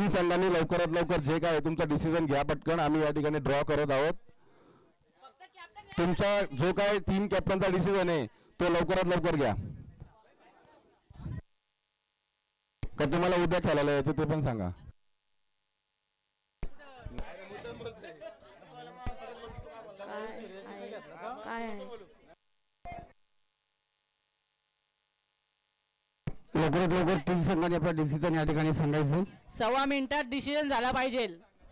तिन्ही संघांनी लवकरात लवकर जे काय तुमचा डिसिजन घ्या पटकन. आम्ही या ठिकाणी ड्रॉ करत आहोत. तुमचा जो काय टीम कॅप्टनचा डिसिजन आहे तो लवकरात लवकर घ्या. का तुम्हाला उद्या खेळायला यायचं ते पण सांगा. लवकरात लवकर तीन संघांनी आपला डिसिजन या ठिकाणी सांगायचं. 1.25 मिनिटात डिसिजन झाला पाहिजे.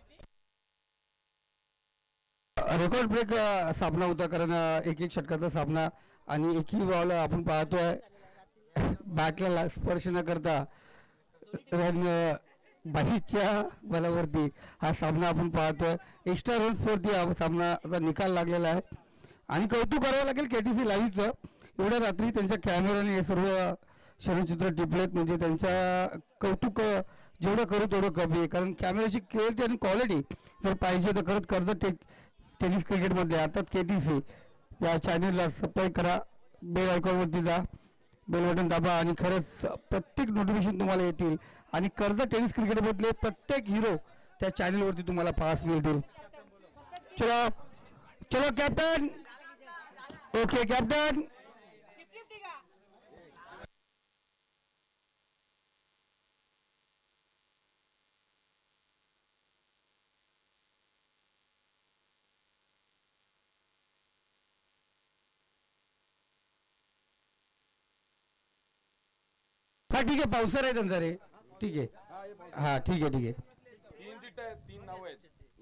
रेकॉर्ड ब्रेक सामना होता कारण एक षटकाचा सामना आणि एकही बॉल आपण पाहतोय बॅटला स्पर्श न करता रन बाईच्या बलावरती हा सामना आपण पाहतोय. एक्स्ट्रा रन्सवरती हा सामनाचा निकाल लागलेला आहे आणि कौतुक करावं लागेल KTC लाईव्हचं. एवढ्या रात्री त्यांच्या कॅमेराने हे सर्व क्षणचित्र टिपलेत म्हणजे त्यांच्या कौतुक जेवढं करू तेवढं कमी आहे. कारण कॅमेऱ्याची क्लिअरिटी आणि क्वालिटी जर पाहिजे तर खरंच कर्जत टेनिस क्रिकेटमध्ये अर्थात KTC या चॅनलला सबस्क्राईब करा. बेल आयकॉनवरती जा, बेल बटन दाबा आणि खरंच प्रत्येक नोटिफिकेशन तुम्हाला येतील आणि कर्जत टेनिस क्रिकेटमधले प्रत्येक हिरो त्या चॅनलवरती तुम्हाला पाहास मिळतील. चलो चलो कॅप्टन. Okay captain. हा ठीक आहे पावसाळा आहे त्यांचा रे. ठीक आहे हा ठीक आहे ठीक आहे. तीन नाव आहेत.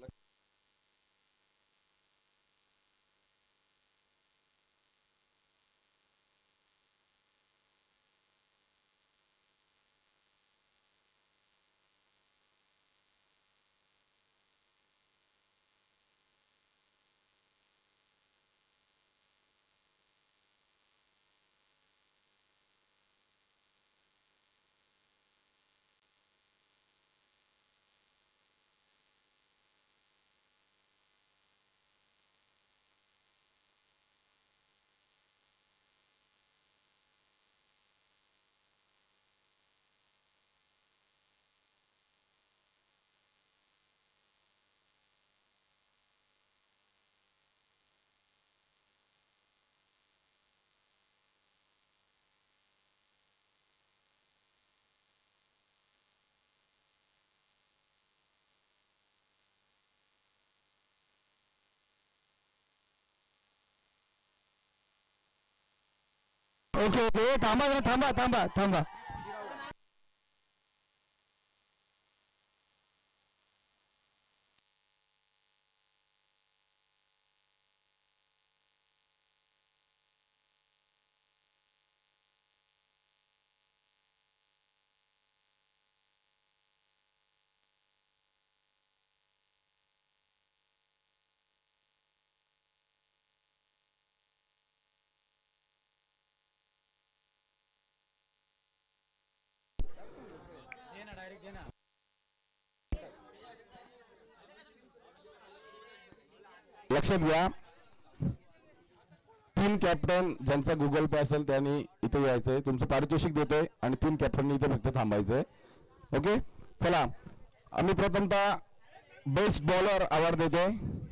ओके ओके थांबा थांबा थांबा थांबा. लक्षात घ्या टीम कॅप्टन ज्यांचा गुगल पे असेल त्यांनी इथे यायचंय. तुमचं पारितोषिक देतोय आणि टीम कॅप्टननी इथे फक्त थांबायचंय. ओके चला आम्ही प्रथमतः बेस्ट बॉलर अवॉर्ड देतोय.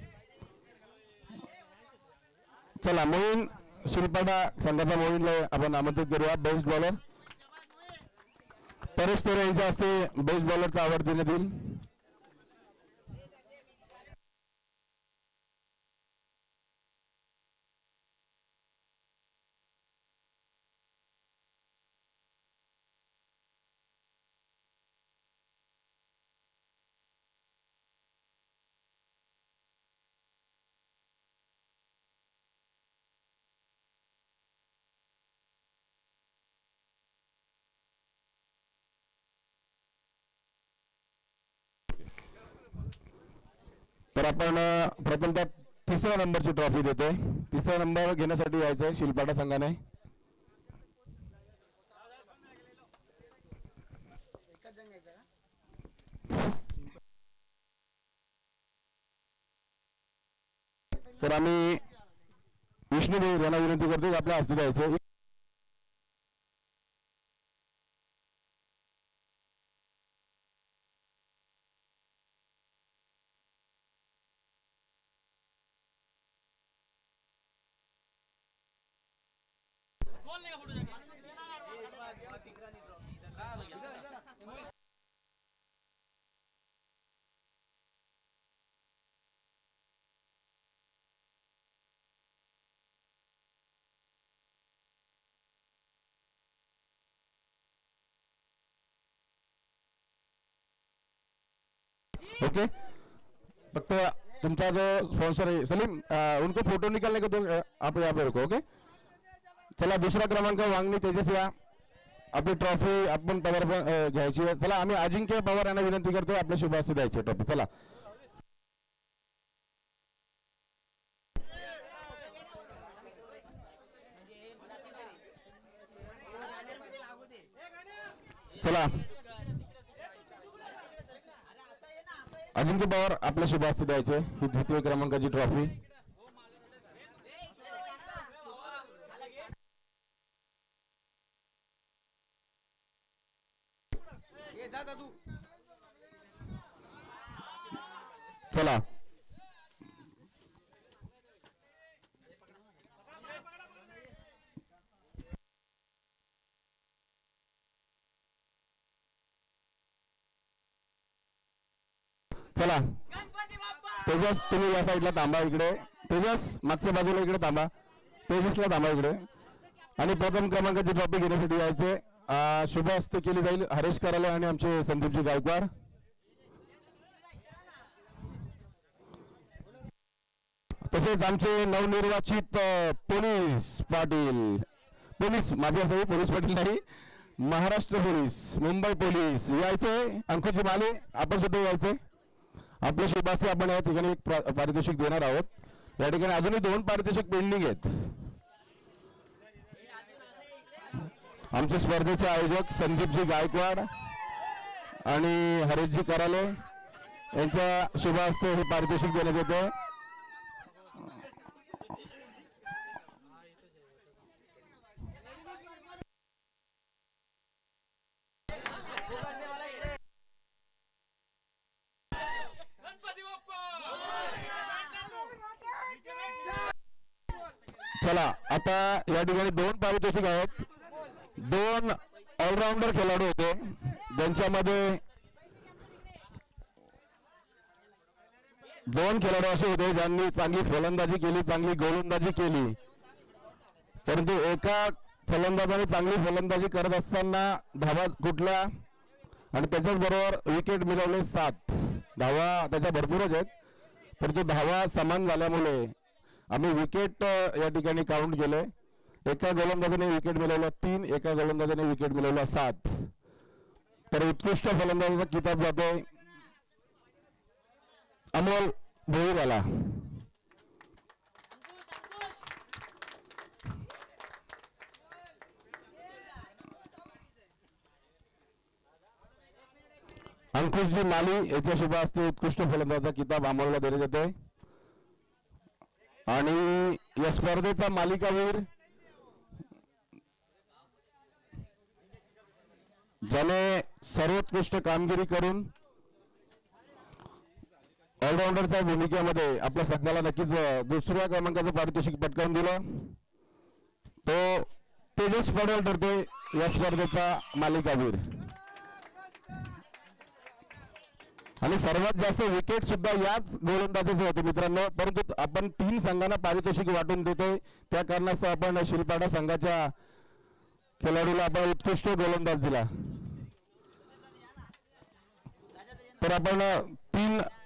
चला मोहीन शिलपाडा संघाचा मोहीनला आपण आमंत्रित करूया. बेस्ट बॉलर परेश तेरे यांच्या हस्ते बेस्ट बॉलरचा अवॉर्ड देण्यात येईल. तर आपण प्रथमतः तिसऱ्या नंबरची ट्रॉफी देतोय. तिसरा नंबर घेण्यासाठी यायचंय शिलपाडा संघाने. तर आम्ही विष्णुभाई यांना विनंती करतो की आपल्या हस्ते द्यायचं. ओके, फक्त तुमचा जो स्पॉन्सर है सलीम, उनको फोटो निकालने को तो आप यहाँ पे रुको. ओके, चला दुसरा क्रमांक वांगणी तेजस या. आपली ट्रॉफी आपण पवार घ्यायची आहे. चला आम्ही अजिंक्य पवार यांना विनंती करतोय आपल्या शुभ हस्ते द्यायची ट्रॉफी. चला चला अजिंक्य पवार आपल्या शुभ हस्ते द्यायचे ही द्वितीय क्रमांकाची ट्रॉफी. चला चला तेजस तुम्ही या साईडला थांबा. इकडे तेजस मागच्या बाजूला इकडे थांबा. तेजसला थांबा इकडे. आणि प्रथम क्रमांकाची ट्रॉफी घेण्यासाठी यायचे. शुभ हस्ते केली जाईल हरेश कराले आणि आमचे संदीपजी गायकवाड. तसेच आमचे नवनिर्वाचित पोलीस पाटील, पोलीस माझे असं पोलीस पाटील नाही, महाराष्ट्र पोलीस, मुंबई पोलीस यायचे. अंकुशजी माले आपण सुद्धा यायचे. आपल्या शुभ हस्ते आपण या ठिकाणी एक पारितोषिक देणार आहोत. या ठिकाणी अजूनही 2 पारितोषिक पेंडिंग आहेत. आमचे स्पर्धेचे आयोजक संदीपजी गायकवाड आणि हरेशजी कराले यांच्या शुभ हस्ते हे पारितोषिक देण्यात येते. चला आता या ठिकाणी 2 पारितोषिक आहेत. 2 ऑलराऊंडर खेळाडू होते, ज्यांच्यामध्ये 2 खेळाडू असे होते ज्यांनी चांगली फलंदाजी केली, चांगली गोलंदाजी केली. परंतु एका फलंदाजाने चांगली फलंदाजी करत असताना धावा कुठल्या आणि त्याच्याच बरोबर विकेट मिळवले 7. धावा त्याच्या भरपूरच आहेत, परंतु धावा समान झाल्यामुळे आम्ही विकेट या ठिकाणी काउंट केले. एका गोलंदाजाने विकेट मिळवला 3, एका गोलंदाजाने विकेट मिळवला 7. तर उत्कृष्ट फलंदाजाचा किताब जातोय अमोल भोईवाला. अंकुशजी माली याच्या शुभ हस्ते उत्कृष्ट फलंदाजाचा किताब अमोलला देण्यात येतोय. आणि या स्पर्धेचा मालिकावीर ज्याने सर्वोत्कृष्ट कामगिरी करून ऑलराऊंडरच्या भूमिकेमध्ये आपल्या संघाला नक्कीच 2ऱ्या क्रमांकाचं पारितोषिक पटकावून दिलं, तो तेजस पटेल ठरतोय या स्पर्धेचा मालिकावीर. आणि सर्वात जास्त विकेट सुद्धा याच गोलंदाजाचे होते मित्रांनो. परंतु आपण 3 संघांना पारितोषिक वाटून देतोय, त्या कारणास्तव आपण शिलपाडा संघाच्या खेळाडूला आपण उत्कृष्ट गोलंदाज दिला. तर आपण 3